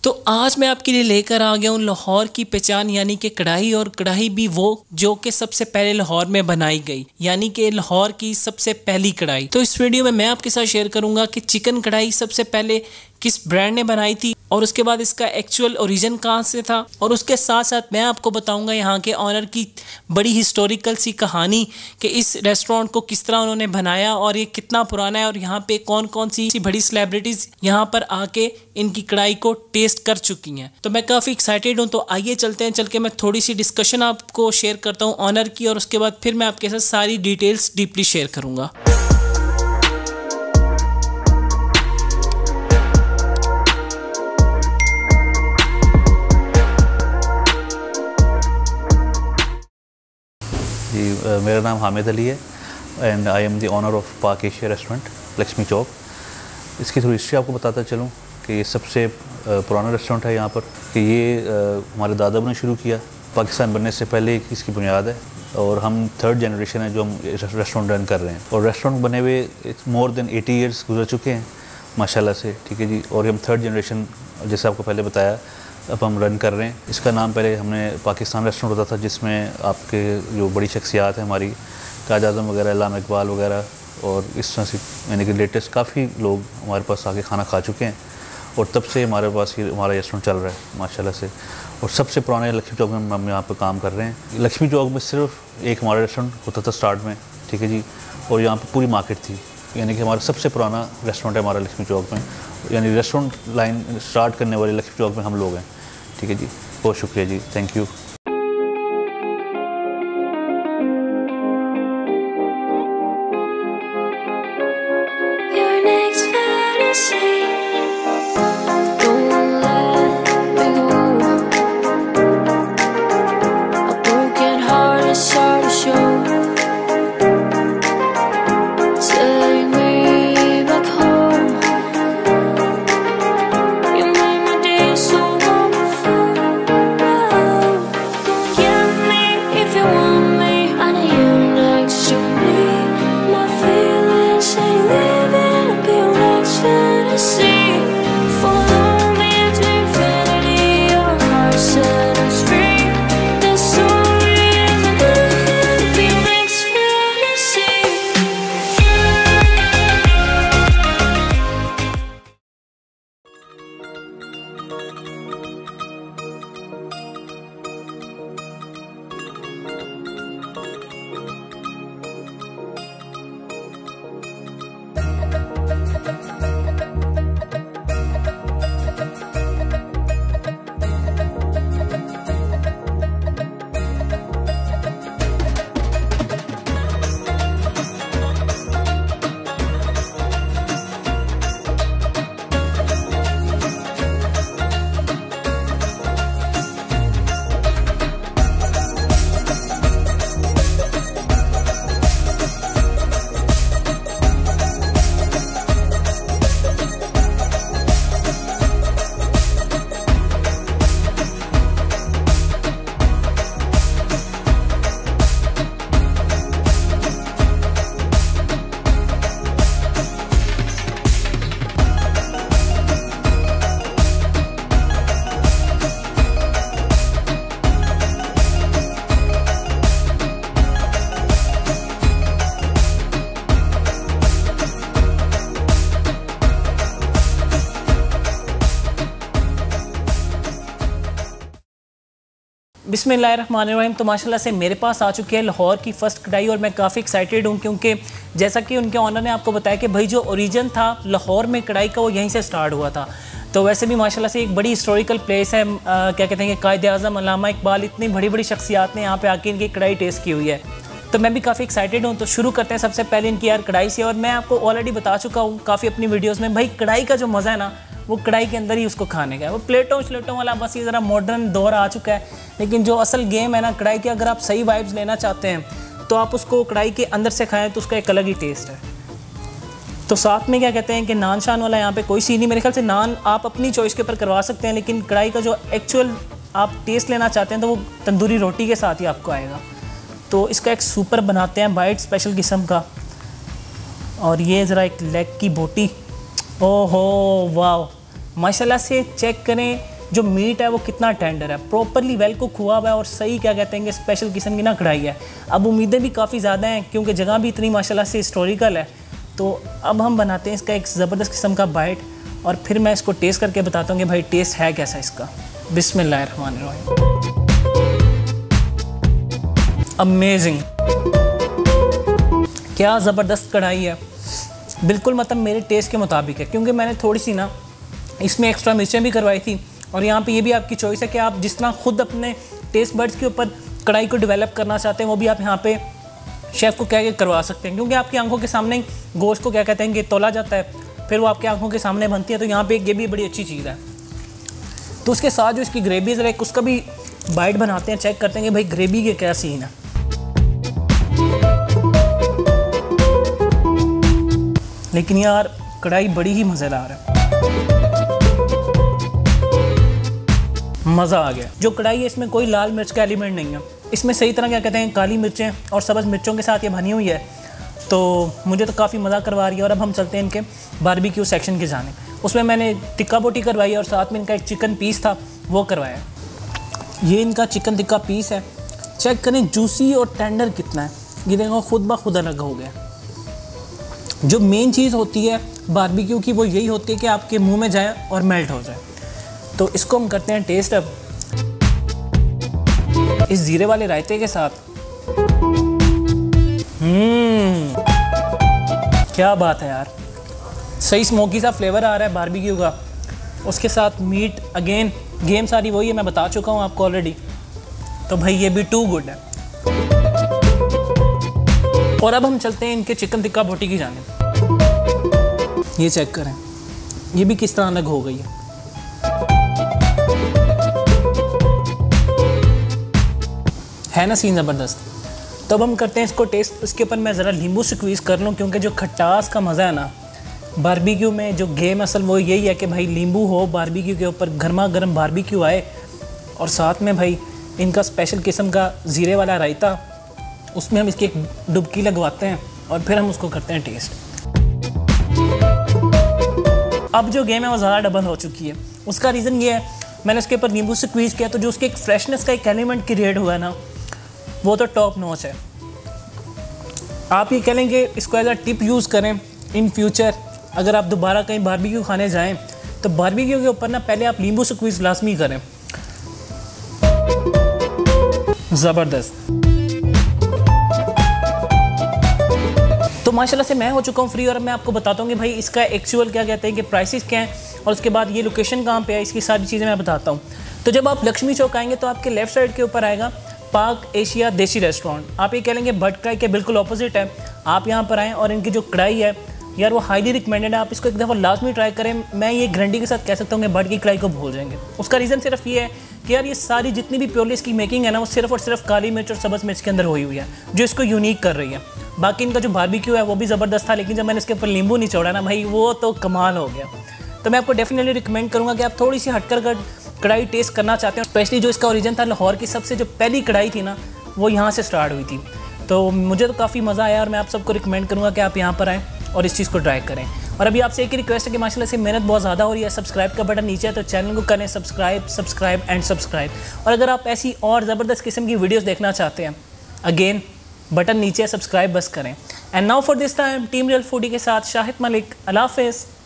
तो आज मैं आपके लिए लेकर आ गया हूँ लाहौर की पहचान यानी कि कढ़ाई, और कढ़ाई भी वो जो कि सबसे पहले लाहौर में बनाई गई, यानी कि लाहौर की सबसे पहली कढ़ाई। तो इस वीडियो में मैं आपके साथ शेयर करूंगा कि चिकन कढ़ाई सबसे पहले किस ब्रांड ने बनाई थी और उसके बाद इसका एक्चुअल ओरिजिन कहाँ से था, और उसके साथ साथ मैं आपको बताऊंगा यहाँ के ऑनर की बड़ी हिस्टोरिकल सी कहानी कि इस रेस्टोरेंट को किस तरह उन्होंने बनाया और ये कितना पुराना है और यहाँ पे कौन कौन सी बड़ी सेलिब्रिटीज यहाँ पर आके इनकी कढ़ाई को टेस्ट कर चुकी हैं। तो मैं काफ़ी एक्साइटेड हूँ। तो आइए चलते हैं, चल के मैं थोड़ी सी डिस्कशन आपको शेयर करता हूँ ऑनर की, और उसके बाद फिर मैं आपके साथ सारी डिटेल्स डीपली शेयर करूँगा। मेरा नाम हामिद अली है and I am the owner of Pak Asia restaurant Lakshmi Chowk. इसकी थोड़ी हिस्ट्री आपको बताता चलूँ कि ये सबसे पुराना रेस्टोरेंट है यहाँ पर, कि ये हमारे दादा ने शुरू किया। पाकिस्तान बनने से पहले इसकी बुनियाद है और हम थर्ड जनरेशन है जो हम रेस्टोरेंट रन कर रहे हैं। और रेस्टोरेंट बने हुए मोर देन 80 ईयर्स गुजर चुके हैं माशाल्लाह से, ठीक है जी। और हम थर्ड जनरेशन जैसे आपको पहले बताया अब हम रन कर रहे हैं। इसका नाम पहले हमने पाकिस्तान रेस्टोरेंट होता था जिसमें आपके जो बड़ी शख्सियात हैं हमारी, कायद आज़म वगैरह, अल्लामा इकबाल वगैरह, और इस तरह से यानी कि लेटेस्ट काफ़ी लोग हमारे पास आके खाना खा चुके हैं। और तब से हमारे पास ये हमारा रेस्टोरेंट चल रहा है माशाल्लाह से। और सबसे पुराने लक्ष्मी चौक में हम यहाँ पर काम कर रहे हैं। लक्ष्मी चौक में सिर्फ एक हमारा रेस्टोरेंट होता था स्टार्ट में, ठीक है जी। और यहाँ पर पूरी मार्केट थी, यानी कि हमारा सबसे पुराना रेस्टोरेंट है हमारा लक्ष्मी चौक में। यानी रेस्टोरेंट लाइन स्टार्ट करने वाले लक्ष्मी चौक में हम लोग हैं, ठीक है जी। बहुत शुक्रिया जी, थैंक यू। बिस्मिल्लाहिर्रहमानिर्रहीम। तो माशाल्लाह से मेरे पास आ चुकी है लाहौर की फ़र्स्ट कढ़ाई, और मैं काफ़ी एक्साइटेड हूँ क्योंकि जैसा कि उनके ऑनर ने आपको बताया कि भाई जो ओरिजिन था लाहौर में कढ़ाई का वो यहीं से स्टार्ट हुआ था। तो वैसे भी माशाल्लाह से एक बड़ी हिस्टोरिकल प्लेस है। क्या कहते हैं कि कायद आज़म, अल्लामा इकबाल, इतनी बड़ी बड़ी शख्सियात ने यहाँ पर आके इनकी कढ़ाई टेस्ट की हुई है। तो मैं भी काफ़ी एक्साइटेड हूँ। तो शुरू करते हैं सबसे पहले इनकी यार कढ़ाई से। और मैं आपको ऑलरेडी बता चुका हूँ काफ़ी अपनी वीडियोज़ में, भाई कढ़ाई का जो मज़ा है ना वो कढ़ाई के अंदर ही उसको खाने का है। वो प्लेटों श्लेटों वाला बस ये ज़रा मॉडर्न दौर आ चुका है, लेकिन जो असल गेम है ना कढ़ाई की, अगर आप सही वाइब्स लेना चाहते हैं तो आप उसको कढ़ाई के अंदर से खाएं तो उसका एक अलग ही टेस्ट है। तो साथ में क्या कहते हैं कि नान शान वाला यहाँ पे कोई सीन नहीं। मेरे ख्याल से नान आप अपनी चॉइस के ऊपर करवा सकते हैं, लेकिन कढ़ाई का जो एक्चुअल आप टेस्ट लेना चाहते हैं तो वो तंदूरी रोटी के साथ ही आपको आएगा। तो इसका एक सूपर बनाते हैं बाइट स्पेशल किस्म का। और ये ज़रा एक लेग की बोटी, ओहो वाह, माशाल्लाह से चेक करें जो मीट है वो कितना टेंडर है, प्रॉपरली वेल कुक हुआ हुआ है और सही क्या कहते हैं कि स्पेशल किस्म की ना कढ़ाई है। अब उम्मीदें भी काफ़ी ज़्यादा हैं क्योंकि जगह भी इतनी माशाल्लाह से हिस्टोरिकल है। तो अब हम बनाते हैं इसका एक ज़बरदस्त किस्म का बाइट और फिर मैं इसको टेस्ट करके बताता हूँ कि भाई टेस्ट है कैसा इसका। बिस्मिल्लाहिर्रहमानिर्रहीम। अमेजिंग, क्या ज़बरदस्त कढ़ाई है, बिल्कुल मतलब मेरे टेस्ट के मुताबिक है। क्योंकि मैंने थोड़ी सी ना इसमें एक्स्ट्रा मिर्चें भी करवाई थी और यहाँ पे ये भी आपकी चॉइस है कि आप जिस तरह खुद अपने टेस्ट बड्स के ऊपर कढ़ाई को डेवलप करना चाहते हैं वो भी आप यहाँ पे शेफ़ को कह के करवा सकते हैं। क्योंकि आपकी आंखों के सामने गोश्त को क्या कहते हैं कि तोला जाता है, फिर वो आपकी आंखों के सामने बनती है। तो यहाँ पे ये भी बड़ी अच्छी चीज़ है। तो उसके साथ जो इसकी ग्रेवी है एक उसका भी बाइट बनाते हैं, चेक करते हैं कि भाई ग्रेवी के क्या सीन है। लेकिन यार कढ़ाई बड़ी ही मज़ेदार है, मज़ा आ गया। जो कढ़ाई है इसमें कोई लाल मिर्च का एलिमेंट नहीं है, इसमें सही तरह क्या कहते हैं काली मिर्चें और सब्ज़ मिर्चों के साथ ये बनी हुई है। तो मुझे तो काफ़ी मज़ा करवा रही है। और अब हम चलते हैं इनके बारबेक्यू सेक्शन की जानिब। उसमें मैंने टिक्का बोटी करवाई और साथ में इनका एक चिकन पीस था वो करवाया। ये इनका चिकन टिक्का पीस है, चेक करें जूसी और टेंडर कितना है। ये देखो खुद ब खुद अलग हो गया। जो मेन चीज़ होती है बारबेक्यू की वो यही होती है कि आपके मुंह में जाए और मेल्ट हो जाए। तो इसको हम करते हैं टेस्ट अब इस ज़ीरे वाले रायते के साथ। क्या बात है यार, सही स्मोकी सा फ्लेवर आ रहा है बारबेक्यू का। उसके साथ मीट, अगेन गेम सारी वही है, मैं बता चुका हूँ आपको ऑलरेडी। तो भाई ये भी टू गुड है। और अब हम चलते हैं इनके चिकन टिक्का बोटी की जानिब। ये चेक करें, ये भी किस तरह अलग हो गई है ना, सीन ज़बरदस्त। तो अब हम करते हैं इसको टेस्ट। उसके ऊपर मैं ज़रा नींबू स्क्वीज़ कर लूँ क्योंकि जो खटास का मज़ा है ना बारबेक्यू में, जो गेम असल वो यही है कि भाई नींबू हो बारबेक्यू के ऊपर, गर्मा गर्म बारबेक्यू आए और साथ में भाई इनका स्पेशल किस्म का ज़ीरे वाला रायता, उसमें हम इसकी एक डुबकी लगवाते हैं और फिर हम उसको करते हैं टेस्ट। अब जो गेम है वो ज़्यादा डबल हो चुकी है। उसका रीज़न ये है मैंने उसके ऊपर नींबू स्क्वीज़ किया तो जो उसके एक फ्रेशनेस का एक एलिमेंट क्रिएट हुआ है ना वो तो टॉप नॉच है। आप ये कह लेंगे इसको एज अ टिप यूज़ करें इन फ्यूचर। अगर आप दोबारा कहीं बारबेक्यू खाने जाएं तो बारबेक्यू के ऊपर ना पहले आप नींबू स्क्वीज़ लाजमी करें। ज़बरदस्त। तो माशाल्लाह से मैं हो चुका हूँ फ्री और मैं आपको बताता हूँ कि भाई इसका एक्चुअल क्या कहते हैं कि प्राइसेस क्या हैं और उसके बाद ये लोकेशन कहाँ पे है, इसकी सारी चीज़ें मैं बताता हूँ। तो जब आप लक्ष्मी चौक आएंगे तो आपके लेफ़्ट साइड के ऊपर आएगा पाक एशिया देसी रेस्टोरेंट। आप ये कह लेंगे भट्ट कढ़ाई के बिल्कुल ऑपोजिट है। आप यहाँ पर आएँ और इनकी जो कढ़ाई है यार वो हाईली रिकमेंडेड है। आप इसको एक दफ़ा लाजमी ट्राई करें। मैं ये गारंटी के साथ कह सकता हूँ कि भट्ट की कढ़ाई को भूल जाएंगे। उसका रीज़न सिर्फ ये है कि यार ये सारी जितनी भी प्योरली इसकी मेकिंग है ना वो सिर्फ और सिर्फ काली मिर्च और सब्ज़ मिर्च के अंदर हुई हुई है जो इसको यूनिक कर रही है। बाकी इनका जो बारबेक्यू है वो भी ज़बरदस्त था, लेकिन जब मैंने इसके ऊपर नींबू नहीं छोड़ा ना भाई वो तो कमाल हो गया। तो मैं आपको डेफिनेटली रिकमेंड करूँगा कि आप थोड़ी सी हटकर अगर कढ़ाई टेस्ट करना चाहते हैं, स्पेशली जो इसका ओरिजिन था लाहौर की सबसे जो पहली कढ़ाई थी ना वो यहाँ से स्टार्ट हुई थी। तो मुझे तो काफ़ी मज़ा आया और मैं आप सबको रिकमेंड करूँगा कि आप यहाँ पर आएँ और इस चीज़ को ट्राई करें। और अभी आपसे एक ही रिक्वेस्ट है कि माशाल्लाह से मेहनत बहुत ज़्यादा हो रही है। सब्सक्राइब का बटन नीचे है तो चैनल को करें सब्सक्राइब एंड सब्सक्राइब। और अगर आप ऐसी और ज़बरदस्त किस्म की वीडियोस देखना चाहते हैं अगेन बटन नीचे है, सब्सक्राइब बस करें। And now for this time team real foodie के साथ शाहिद मलिक, अल्लाह हाफ़िज़।